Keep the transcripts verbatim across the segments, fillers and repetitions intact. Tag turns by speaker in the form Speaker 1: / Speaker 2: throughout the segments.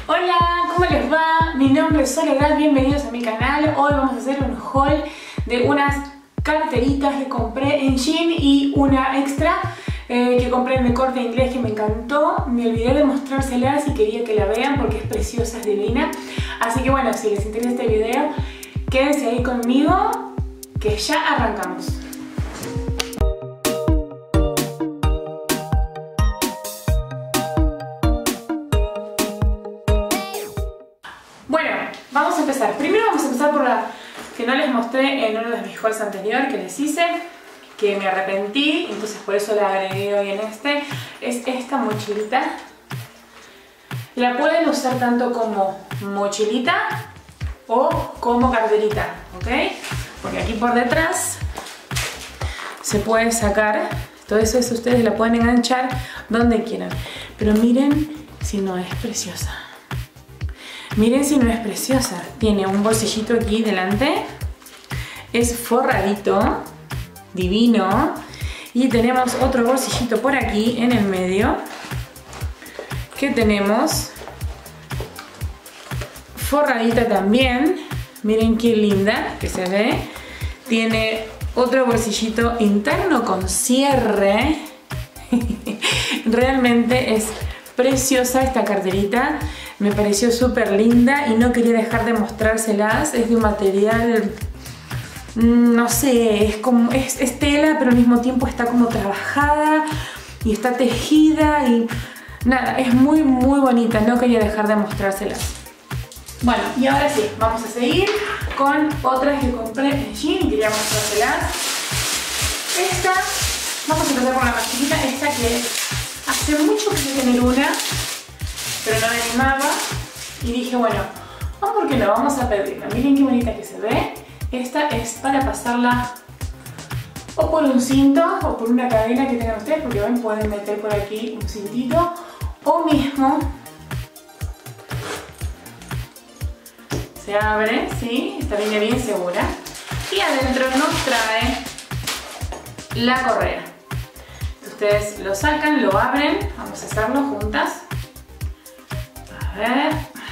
Speaker 1: Hola, ¿cómo les va? Mi nombre es Soledad, bienvenidos a mi canal. Hoy vamos a hacer un haul de unas carteritas que compré en Shein y una extra eh, que compré en el Corte Inglés que me encantó. Me olvidé de mostrárselas y quería que la vean porque es preciosa, es divina. Así que bueno, si les interesa este video, quédense ahí conmigo que ya arrancamos. Bueno, vamos a empezar. Primero vamos a empezar por la que no les mostré en uno de mis hauls anteriores que les hice, que me arrepentí, entonces por eso la agregué hoy en este. Es esta mochilita. La pueden usar tanto como mochilita o como carterita, ¿ok? Porque aquí por detrás se puede sacar, todo eso, eso ustedes la pueden enganchar donde quieran. Pero miren si no es preciosa. Miren si no es preciosa. Tiene un bolsillito aquí delante. Es forradito. Divino. Y tenemos otro bolsillito por aquí en el medio. Que tenemos forradita también. Miren qué linda que se ve. Tiene otro bolsillito interno con cierre. Realmente es preciosa esta carterita. Me pareció súper linda y no quería dejar de mostrárselas. Es de un material, no sé, es como es, es tela, pero al mismo tiempo está como trabajada y está tejida y nada, es muy muy bonita. No quería dejar de mostrárselas. Bueno, y ahora sí, vamos a seguir con otras que compré en Shein. Quería mostrárselas. Esta, vamos a empezar con la más chiquita, esta que hace mucho que quería tener una, pero no me animaba y dije, bueno, vamos, ¿por qué no? Vamos a pedirla. Miren qué bonita que se ve. Esta es para pasarla o por un cinto o por una cadena que tengan ustedes, porque ven, pueden meter por aquí un cintito o mismo se abre, ¿sí? Esta viene bien segura y adentro nos trae la correa. Ustedes lo sacan, lo abren, vamos a hacerlo juntas. A ver.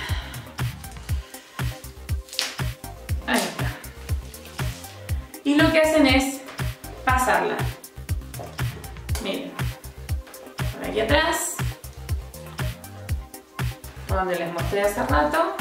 Speaker 1: Ahí está. Y lo que hacen es pasarla. Miren. Por aquí atrás. Donde les mostré hace rato.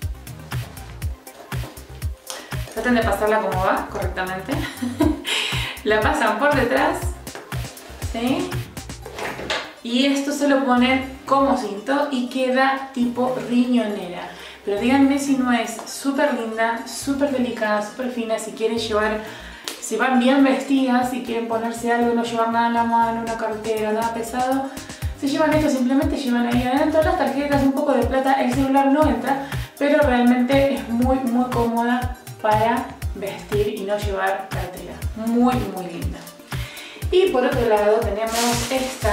Speaker 1: Traten de pasarla como va, correctamente. La pasan por detrás. ¿Sí? Y esto se lo ponen como cinto y queda tipo riñonera. Pero díganme si no es súper linda, súper delicada, súper fina. Si quieren llevar, si van bien vestidas, si quieren ponerse algo, no llevar nada en la mano, una cartera, nada pesado, se llevan esto, simplemente llevan ahí adentro las tarjetas, un poco de plata, el celular no entra, pero realmente es muy muy cómoda para vestir y no llevar cartera. Muy muy linda. Y por otro lado tenemos esta,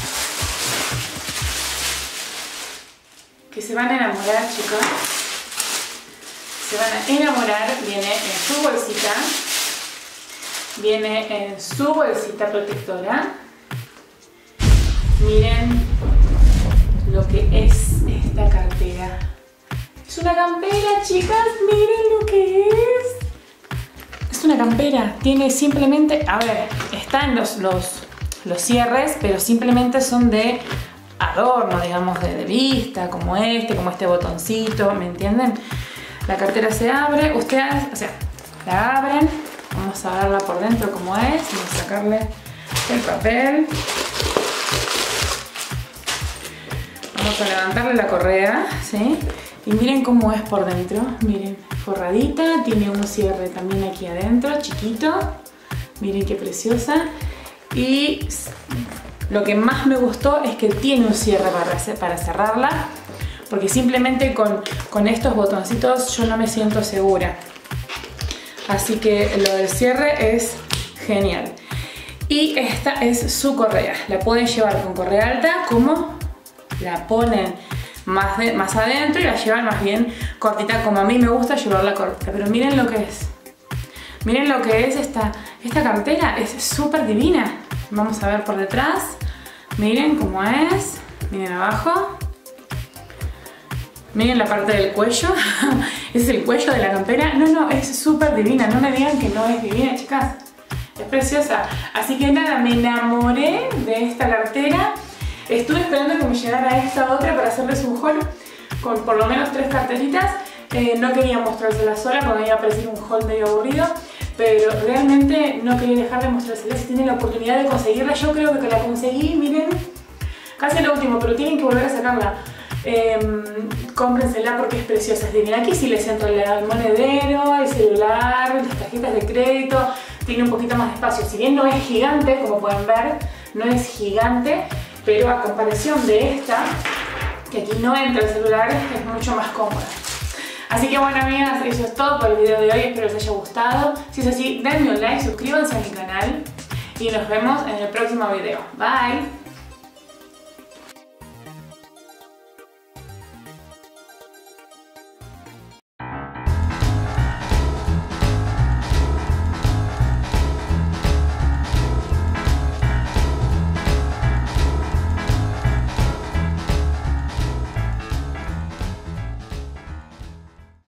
Speaker 1: que se van a enamorar, chicos. Se van a enamorar. Viene en su bolsita. Viene en su bolsita protectora. Miren lo que es esta cartera. Es una campera, chicas. Miren lo que es. Es una campera. Tiene simplemente, a ver, están los, los, los cierres, pero simplemente son de adorno, digamos, de, de vista, como este, como este botoncito, ¿me entienden? La cartera se abre, ustedes, o sea, la abren, vamos a verla por dentro como es, vamos a sacarle el papel, vamos a levantarle la correa, ¿sí? Y miren cómo es por dentro, miren, forradita, tiene un cierre también aquí adentro, chiquito, miren qué preciosa. Y lo que más me gustó es que tiene un cierre para, para cerrarla, porque simplemente con, con estos botoncitos yo no me siento segura. Así que lo del cierre es genial. Y esta es su correa. La pueden llevar con correa alta, como la ponen más, de, más adentro, y la llevan más bien cortita, como a mí me gusta llevarla corta. Pero miren lo que es. Miren lo que es esta, esta cartera, es súper divina. Vamos a ver por detrás. Miren cómo es. Miren abajo. Miren la parte del cuello. Ese es el cuello de la campera. No, no, es súper divina. No me digan que no es divina, chicas. Es preciosa. Así que nada, me enamoré de esta cartera. Estuve esperando que me llegara esta otra para hacerles un haul con por lo menos tres carteritas. Eh, no quería mostrársela sola porque me iba a parecer un haul medio aburrido. Pero realmente no quería dejar de mostrársela. Si tienen la oportunidad de conseguirla, yo creo que la conseguí, miren. Casi lo último, pero tienen que volver a sacarla. Eh, cómprensela porque es preciosa, es divina. Aquí sí les entra el monedero, el celular, las tarjetas de crédito. Tiene un poquito más de espacio. Si bien no es gigante, como pueden ver, no es gigante, pero a comparación de esta, que aquí no entra el celular, es mucho más cómoda. Así que bueno, amigas, eso es todo por el video de hoy. Espero les haya gustado. Si es así, denme un like, suscríbanse a mi canal y nos vemos en el próximo video. Bye.